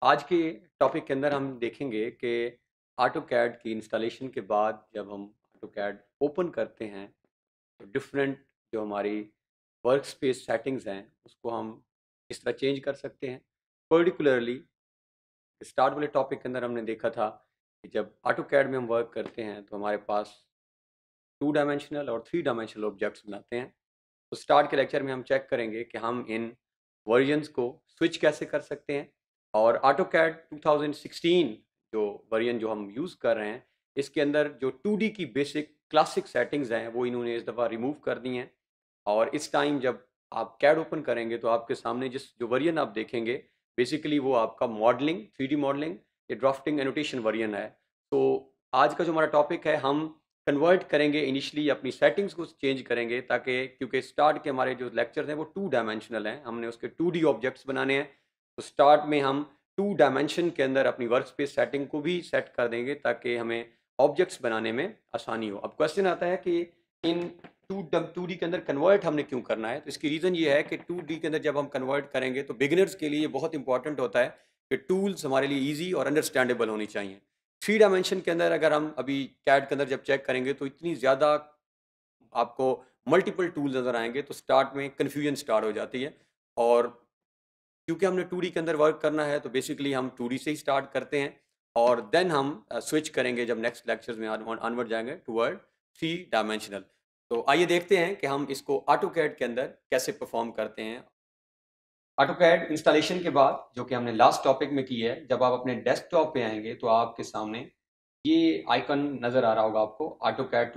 आज के टॉपिक के अंदर हम देखेंगे कि ऑटोकैड की इंस्टॉलेशन के बाद जब हम ऑटोकैड ओपन करते हैं तो डिफरेंट जो हमारी वर्क स्पेस सेटिंग्स हैं उसको हम किस तरह चेंज कर सकते हैं। पर्टिकुलरली स्टार्ट वाले टॉपिक के अंदर हमने देखा था कि जब ऑटोकैड में हम वर्क करते हैं तो हमारे पास टू डायमेंशनल और थ्री डायमेंशनल ऑब्जेक्ट्स बनाते हैं। तो स्टार्ट के लेक्चर में हम चेक करेंगे कि हम इन वर्जन्स को स्विच कैसे कर सकते हैं और ऑटोकैड 2016 जो वर्जन जो हम यूज़ कर रहे हैं इसके अंदर जो 2D की बेसिक क्लासिक सेटिंग्स हैं वो इन्होंने इस दफ़ा रिमूव कर दी हैं। और इस टाइम जब आप कैड ओपन करेंगे तो आपके सामने जिस जो वर्जन आप देखेंगे बेसिकली वो आपका मॉडलिंग 3D मॉडलिंग या ड्राफ्टिंग एनोटेशन वर्जन है। तो आज का जो हमारा टॉपिक है हम कन्वर्ट करेंगे इनिशियली अपनी सेटिंग्स को चेंज करेंगे ताकि क्योंकि स्टार्ट के हमारे जो लेक्चर्स हैं वो टू डायमेंशनल हैं, हमने उसके 2D ऑब्जेक्ट्स बनाने हैं। तो स्टार्ट में हम टू डायमेंशन के अंदर अपनी वर्क स्पेस सेटिंग को भी सेट कर देंगे ताकि हमें ऑब्जेक्ट्स बनाने में आसानी हो। अब क्वेश्चन आता है कि इन टू डी के अंदर कन्वर्ट हमने क्यों करना है। तो इसकी रीज़न ये है कि 2D के अंदर जब हम कन्वर्ट करेंगे तो बिगिनर्स के लिए बहुत इंपॉर्टेंट होता है कि टूल्स हमारे लिए ईजी और अंडरस्टैंडेबल होनी चाहिए। थ्री डायमेंशन के अंदर अगर हम अभी कैड के अंदर जब चेक करेंगे तो इतनी ज़्यादा आपको मल्टीपल टूल्स नज़र आएंगे तो स्टार्ट में कन्फ्यूजन स्टार्ट हो जाती है। और क्योंकि हमने 2D के अंदर वर्क करना है तो बेसिकली हम 2D से ही स्टार्ट करते हैं और देन हम स्विच करेंगे जब नेक्स्ट लेक्चर्स में ऑनवर्ड जाएंगे टूवर्ड थ्री डायमेंशनल। तो आइए देखते हैं कि हम इसको ऑटोकैड के अंदर कैसे परफॉर्म करते हैं। ऑटोकैड इंस्टॉलेशन के बाद जो कि हमने लास्ट टॉपिक में की है, जब आप अपने डेस्कटॉप पे आएंगे तो आपके सामने ये आइकन नज़र आ रहा होगा आपको, ऑटोकैड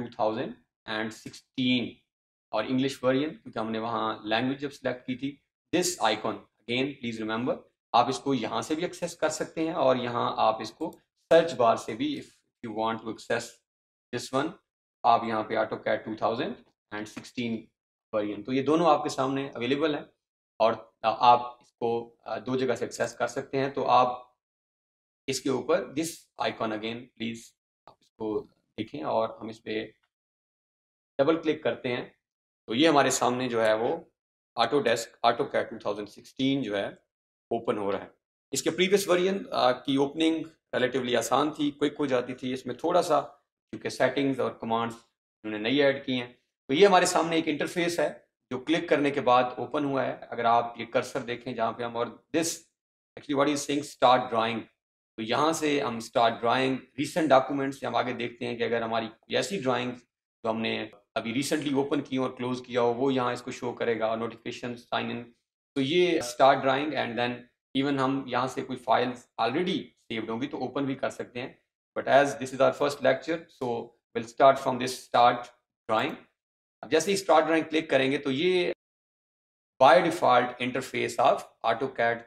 2016 और इंग्लिश वर्जन क्योंकि हमने वहाँ लैंग्वेज जब सेलेक्ट की थी। This icon again please remember, आप इसको यहाँ से भी एक्सेस कर सकते हैं और यहाँ आप इसको सर्च बार से भी if you want to access this one, आप यहाँ पे ऑटोकैड 2016 वर्जन, तो ये दोनों आपके सामने अवेलेबल हैं और आप इसको दो जगह से एक्सेस कर सकते हैं। तो आप इसके ऊपर दिस आइकॉन अगेन प्लीज आप इसको देखें और हम इस पे डबल क्लिक करते हैं तो ये हमारे सामने जो है वो ऑटोडेस्क ऑटोकैड 2016 जो है ओपन हो रहा है। इसके प्रीवियस वर्जन की ओपनिंग रिलेटिवली आसान थी, क्विक हो जाती थी। इसमें थोड़ा सा क्योंकि सेटिंग्स और कमांड्स उन्होंने नई ऐड की हैं। तो ये हमारे सामने एक इंटरफेस है जो क्लिक करने के बाद ओपन हुआ है। अगर आप ये कर्सर देखें जहाँ पे हम, और this actually what is saying start drawing, तो यहाँ से हम स्टार्ट ड्राइंग रिसेंट डॉक्यूमेंट्स से हम आगे देखते हैं कि अगर हमारी ऐसी ड्राइंग जो हमने अभी रिसेंटली ओपन की और क्लोज किया हो वो यहाँ इसको शो करेगा, नोटिफिकेशन साइन इन। तो ये start drawing and then even हम यहाँ से कोई फाइल्स ऑलरेडी सेव्ड होंगी तो ओपन भी कर सकते हैं। But as this is our first lecture so will start from this start drawing. अब जैसे ही स्टार्ट ड्राइंग क्लिक करेंगे तो ये by default interface of AutoCAD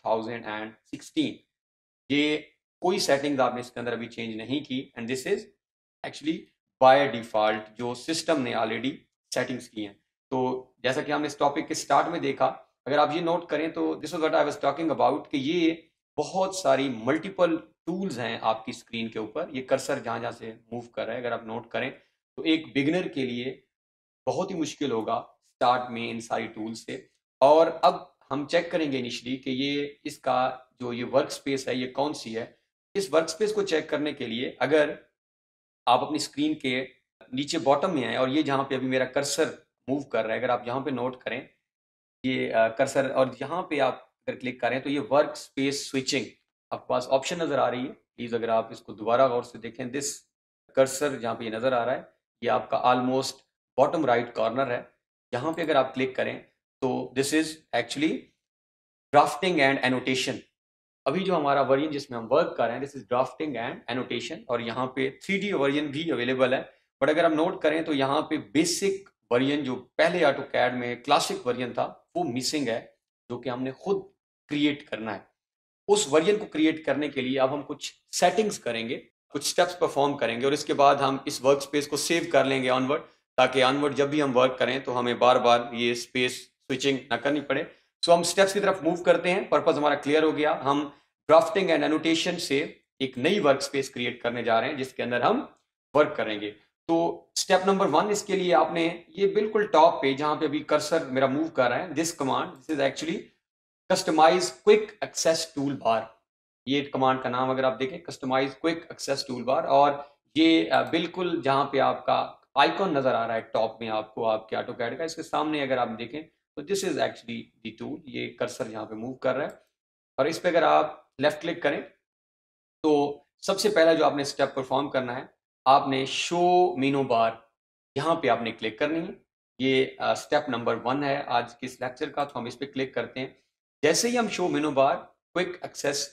2016, ये कोई सेटिंग्स आपने इसके अंदर अभी चेंज नहीं की and this is actually by default जो सिस्टम ने ऑलरेडी सेटिंग्स की हैं। तो जैसा कि हमने इस टॉपिक के स्टार्ट में देखा, अगर आप ये नोट करें तो this was what I was talking about कि ये बहुत सारी मल्टीपल टूल्स हैं आपकी स्क्रीन के ऊपर। ये कर्सर जहाँ जहाँ से मूव कर रहा है अगर आप नोट करें तो एक बिगिनर के लिए बहुत ही मुश्किल होगा स्टार्ट में इन सारी टूल्स से। और अब हम चेक करेंगे इनिशियली कि ये इसका जो ये वर्क स्पेस है ये कौन सी है। इस वर्क स्पेस को चेक करने के लिए अगर आप अपनी स्क्रीन के नीचे बॉटम में आए और ये जहाँ पे अभी मेरा कर्सर मूव कर रहा है, अगर आप यहाँ पे नोट करें ये कर्सर और यहाँ पे आप अगर क्लिक करें तो ये वर्क स्पेस स्विचिंग आपके पास ऑप्शन नज़र आ रही है। प्लीज़ अगर आप इसको दोबारा गौर से देखें, दिस कर्सर जहाँ पे ये नज़र आ रहा है ये आपका ऑलमोस्ट बॉटम राइट कॉर्नर है। यहाँ पे अगर आप क्लिक करें तो this is actually drafting and annotation. अभी जो हमारा वर्जन जिसमें हम वर्क कर रहे हैं this is drafting and annotation और यहाँ पे 3D वर्जन भी अवेलेबल है। बट अगर हम नोट करें तो यहाँ पे बेसिक वर्जन जो पहले ऑटोकैड में क्लासिक वर्जन था वो मिसिंग है, जो कि हमने खुद क्रिएट करना है। उस वर्जन को क्रिएट करने के लिए अब हम कुछ सेटिंग्स करेंगे, कुछ स्टेप्स परफॉर्म करेंगे और इसके बाद हम इस वर्क स्पेस को सेव कर लेंगे ऑनवर्ड, ताकि ऑनवर्ड जब भी हम वर्क करें तो हमें बार बार ये स्पेस स्विचिंग ना करनी पड़े। सो हम स्टेप्स की तरफ मूव करते हैं। पर्पस हमारा क्लियर हो गया। हम ड्राफ्टिंग एंड एनोटेशन से एक नई वर्क स्पेस क्रिएट करने जा रहे हैं जिसके अंदर हम वर्क करेंगे। तो स्टेप नंबर 1 इसके लिए आपने ये बिल्कुल टॉप पे जहां पे अभी कर्सर मेरा मूव कर रहा है, this command, this is actually customize quick access tool bar. ये कमांड का नाम अगर आप देखें, customize quick access tool bar, और ये बिल्कुल जहाँ पे आपका आइकॉन नजर आ रहा है टॉप में आपको आपके AutoCAD का, इसके सामने अगर आप देखें तो this is actually the tool. ये कर्सर यहाँ पे मूव कर रहा है और इस पे अगर आप लेफ्ट क्लिक करें तो सबसे पहला जो आपने स्टेप परफॉर्म करना है, आपने शो मेनू बार यहाँ पे आपने क्लिक करनी है। ये स्टेप नंबर 1 है आज के इस लेक्चर का, तो हम इस पे क्लिक करते हैं। जैसे ही हम show menu bar quick access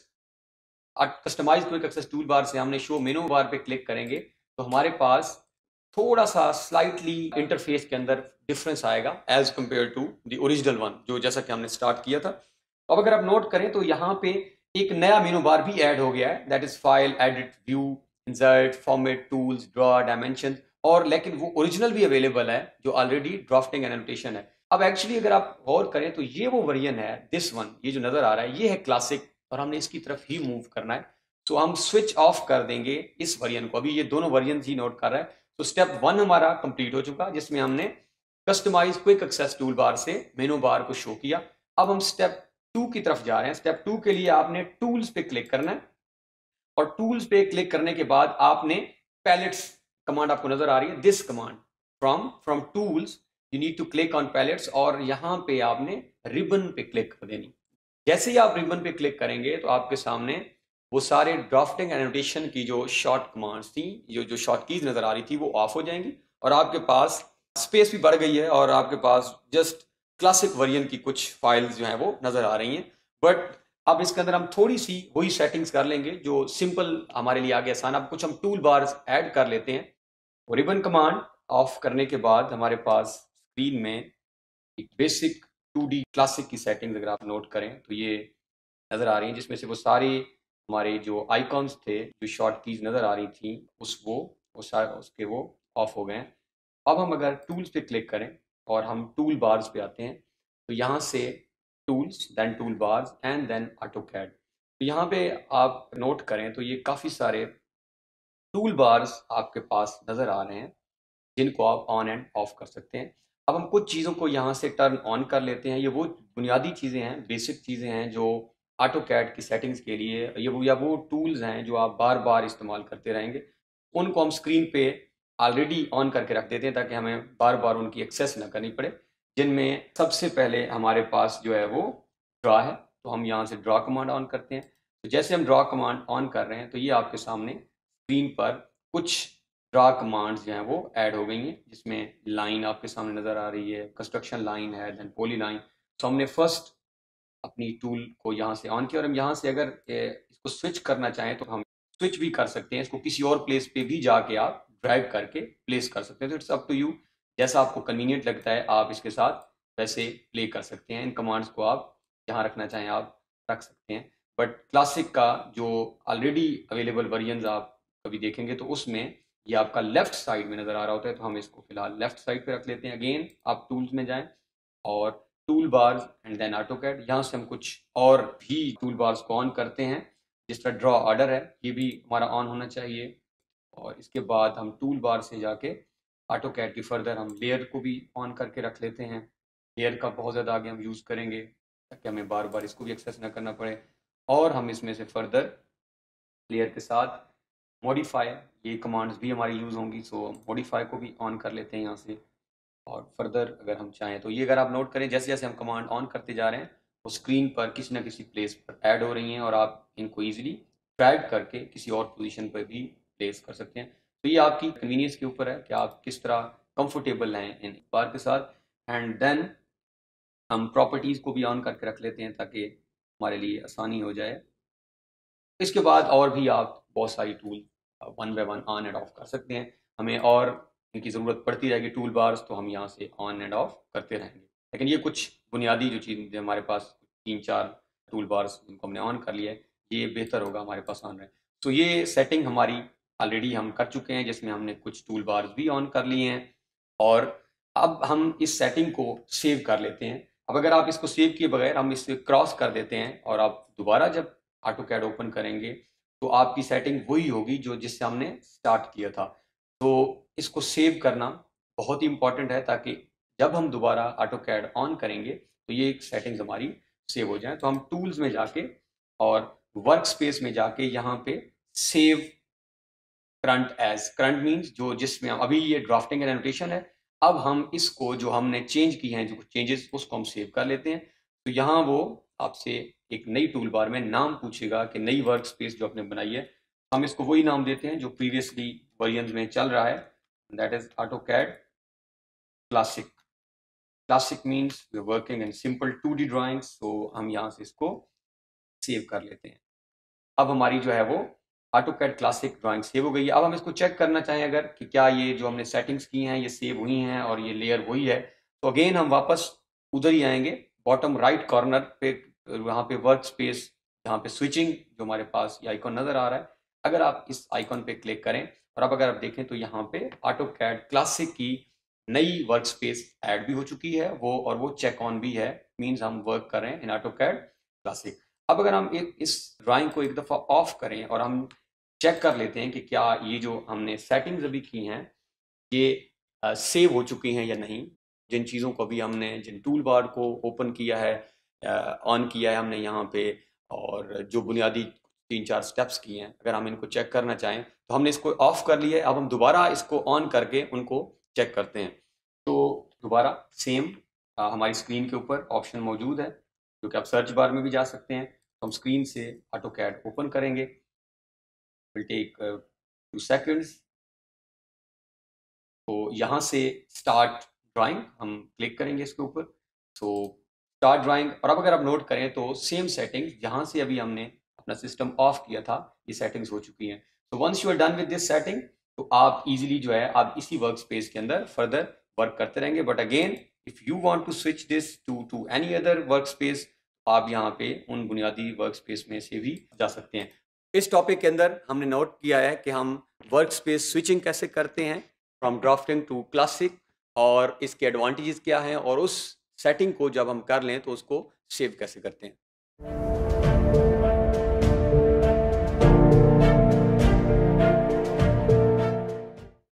customize quick access tool bar से हमने शो मेनू बार पे क्लिक करेंगे तो हमारे पास थोड़ा सा स्लाइटली इंटरफेस के अंदर डिफरेंस आएगा as compare to the original one, जो जैसा कि हमने स्टार्ट किया था। अब अगर आप नोट करें तो यहाँ पे एक नया मेनू बार भी ऐड हो गया है, that is file, edit, view, insert, format, tools, draw, dimension, और लेकिन वो ओरिजिनल भी अवेलेबल है जो ऑलरेडी ड्राफ्टिंग एंड एनोटेशन है। अब एक्चुअली अगर आप गौर करें तो ये वो वर्जन है, दिस वन, ये जो नजर आ रहा है ये है क्लासिक, और हमने इसकी तरफ ही मूव करना है। तो हम स्विच ऑफ कर देंगे इस वर्जन को, अभी ये दोनों वर्जन ही नोट कर रहा है। तो स्टेप 1 हमारा कंप्लीट हो चुका, जिसमें हमने customize quick access tool bar से मेनू बार को शो किया। अब हम स्टेप 2 की तरफ जा रहे हैं। स्टेप 2 के लिए आपने टूल्स पे क्लिक करना है, और टूल्स पे क्लिक करने के बाद आपने पैलेट्स कमांड आपको नजर आ रही है, this command, from tools you need to click on palettes, और यहां पे आपने रिबन पे क्लिक कर देनी। जैसे ही आप रिबन पे क्लिक करेंगे तो आपके सामने वो सारे ड्राफ्टिंग एनोटेशन की जो शॉर्ट कमांड्स थी, जो शॉर्ट कीज नजर आ रही थी, वो ऑफ हो जाएंगी, और आपके पास स्पेस भी बढ़ गई है, और आपके पास जस्ट क्लासिक वर्जन की कुछ फाइल्स जो हैं वो नजर आ रही हैं। बट अब इसके अंदर हम थोड़ी सी वही सेटिंग्स कर लेंगे जो सिंपल हमारे लिए आगे आसान। अब कुछ हम टूल बार्स ऐड कर लेते हैं। रिबन कमांड ऑफ करने के बाद हमारे पास स्क्रीन में एक बेसिक 2D क्लासिक की सेटिंग्स अगर आप नोट करें तो ये नज़र आ रही हैं, जिसमें से वो सारी हमारे जो आइकॉन्स थे, जो शॉर्ट कीज नज़र आ रही थी, उसके वो ऑफ हो गए हैं। अब हम अगर टूल्स पे क्लिक करें और हम टूल बार्स पे आते हैं तो यहाँ से tools, then tool bars and then AutoCAD। तो यहाँ पे आप नोट करें तो ये काफ़ी सारे टूल बार्स आपके पास नज़र आ रहे हैं, जिनको आप ऑन एंड ऑफ कर सकते हैं। अब हम कुछ चीज़ों को यहाँ से टर्न ऑन कर लेते हैं। ये वो बुनियादी चीज़ें हैं, बेसिक चीज़ें हैं जो AutoCAD की सेटिंग्स के लिए वो टूल्स हैं जो आप बार बार इस्तेमाल करते रहेंगे। उनको हम स्क्रीन पे ऑलरेडी ऑन करके रख देते हैं ताकि हमें बार बार उनकी एक्सेस ना करनी पड़े। जिनमें सबसे पहले हमारे पास जो है वो ड्रॉ है, तो हम यहाँ से ड्रॉ कमांड ऑन करते हैं। तो जैसे हम ड्रॉ कमांड ऑन कर रहे हैं तो ये आपके सामने स्क्रीन पर कुछ ड्रा कमांड्स जो हैं वो ऐड हो गई हैं, जिसमें लाइन आपके सामने नज़र आ रही है, कंस्ट्रक्शन लाइन है, देन पॉली लाइन। तो हमने फर्स्ट अपनी टूल को यहाँ से ऑन किया, और हम यहाँ से अगर इसको स्विच करना चाहें तो हम स्विच भी कर सकते हैं। इसको किसी और प्लेस पे भी जाके आप ड्रैग करके प्लेस कर सकते हैं। तो इट्स अप टू यू, जैसा आपको कन्वीनियंट लगता है आप इसके साथ वैसे प्ले कर सकते हैं। इन कमांड्स को आप जहाँ रखना चाहें आप रख सकते हैं। बट क्लासिक का जो ऑलरेडी अवेलेबल वर्जन आप कभी देखेंगे तो उसमें ये आपका लेफ्ट साइड में नज़र आ रहा होता है, तो हम इसको फिलहाल लेफ्ट साइड पे रख लेते हैं। अगेन आप टूल्स में जाएं और tool bars and then AutoCAD, यहाँ से हम कुछ और भी टूल बार्स को ऑन करते हैं। जिस तरह ड्रॉ ऑर्डर है, ये भी हमारा ऑन होना चाहिए। और इसके बाद हम टूल बार से जाके AutoCAD की फर्दर हम लेयर को भी ऑन करके रख लेते हैं। लेयर का बहुत ज़्यादा आगे हम यूज़ करेंगे ताकि हमें बार बार इसको भी एक्सेस ना करना पड़े। और हम इसमें से फर्दर लेयर के साथ मॉडिफाई, ये कमांड्स भी हमारी यूज़ होंगी, सो मॉडिफाई को भी ऑन कर लेते हैं यहाँ से। और फर्दर अगर हम चाहें तो ये अगर आप नोट करें, जैसे जैसे हम कमांड ऑन करते जा रहे हैं वो स्क्रीन पर किसी ना किसी प्लेस पर ऐड हो रही हैं, और आप इनको ईजिली ड्रैग करके किसी और पोजीशन पर भी प्लेस कर सकते हैं। तो ये आपकी कन्वीनियंस के ऊपर है कि आप किस तरह कंफर्टेबल हैं इन बार के साथ। एंड देन हम प्रॉपर्टीज़ को भी ऑन करके रख लेते हैं ताकि हमारे लिए आसानी हो जाए। इसके बाद और भी आप बहुत सारी tool one by one on and off कर सकते हैं। हमें और इनकी ज़रूरत पड़ती रहेगी टूल बार्स, तो हम यहाँ से ऑन एंड ऑफ करते रहेंगे। लेकिन ये कुछ बुनियादी जो चीज़ हमारे पास 3-4 टूल बार्स जिनको हमने ऑन कर लिया है, ये बेहतर होगा हमारे पास ऑन रहे। तो ये सेटिंग हमारी ऑलरेडी हम कर चुके हैं, जिसमें हमने कुछ टूल बार्स भी ऑन कर लिए हैं। और अब हम इस सेटिंग को सेव कर लेते हैं। अब अगर आप इसको सेव किए बगैर हम इसे क्रॉस कर देते हैं और आप दोबारा जब AutoCAD ओपन करेंगे तो आपकी सेटिंग वही होगी जो जिससे हमने स्टार्ट किया था। तो इसको सेव करना बहुत ही इंपॉर्टेंट है ताकि जब हम दोबारा AutoCAD ऑन करेंगे तो ये एक सेटिंग्स हमारी सेव हो जाए। तो हम टूल्स में जाके और वर्क स्पेस में जाके यहाँ पे save current as, current means जो जिसमें अभी ये ड्राफ्टिंग एंड एनोटेशन है, अब हम इसको जो हमने चेंज की हैं, जो चेंजेस, उसको हम सेव कर लेते हैं। तो यहाँ वो आपसे एक नई टूल बार में नाम पूछेगा कि नई वर्क स्पेस जो आपने बनाई है, हम इसको वही नाम देते हैं जो प्रीवियसली वर्जन में चल रहा है, that is AutoCAD classic. Classic means we working in simple 2D drawings, तो हम यहाँ से इसको सेव कर लेते हैं। अब हमारी जो है वो AutoCAD क्लासिक ड्राइंग सेव हो गई है। अब हम इसको चेक करना चाहें अगर कि क्या ये जो हमने सेटिंग्स की हैं ये सेव हुई हैं और ये लेयर वही है, तो अगेन हम वापस उधर ही आएंगे, बॉटम राइट कॉर्नर पे, वहाँ पे वर्क स्पेस, जहाँ पे स्विचिंग जो हमारे पास ये आइकॉन नज़र आ रहा है, अगर आप इस आइकॉन पे क्लिक करें और अब अगर आप देखें तो यहाँ पे AutoCAD क्लासिक की नई वर्क स्पेस ऐड भी हो चुकी है वो, और वो चेक ऑन भी है, मीन्स हम वर्क कर रहे हैं इन AutoCAD क्लासिक। अब अगर हम इस ड्राइंग को एक दफ़ा ऑफ करें और हम चेक कर लेते हैं कि क्या ये जो हमने सेटिंग्स अभी की हैं ये सेव हो चुकी हैं या नहीं, जिन चीज़ों को अभी हमने, जिन टूल बार को ओपन किया है, ऑन किया है हमने यहाँ पे, और जो बुनियादी 3-4 स्टेप्स किए हैं, अगर हम इनको चेक करना चाहें तो हमने इसको ऑफ कर लिया है। अब हम दोबारा इसको ऑन करके उनको चेक करते हैं। तो दोबारा सेम हमारी स्क्रीन के ऊपर ऑप्शन मौजूद है, जो कि आप सर्च बार में भी जा सकते हैं। तो हम स्क्रीन से AutoCAD ओपन करेंगे, विल टेक 2 सेकंड्स। तो यहाँ से स्टार्ट ड्राइंग हम क्लिक करेंगे इसके ऊपर, तो स्टार्ट ड्राइंग। और अब अगर आप नोट करें तो सेम सेटिंग्स जहाँ से अभी हमने अपना सिस्टम ऑफ किया था, ये सेटिंग्स हो चुकी हैं। तो once you are done with this setting, तो आप इजीली जो है आप इसी वर्क स्पेस के अंदर फर्दर वर्क करते रहेंगे। But again if you want to switch this to any other work space, आप यहाँ पे उन बुनियादी वर्क स्पेस में से भी जा सकते हैं। इस टॉपिक के अंदर हमने नोट किया है कि हम वर्क स्पेस स्विचिंग कैसे करते हैं फ्रॉम ड्राफ्टिंग टू क्लासिक, और इसके एडवांटेजेस क्या हैं, और उस सेटिंग को जब हम कर लें तो उसको सेव कैसे करते हैं।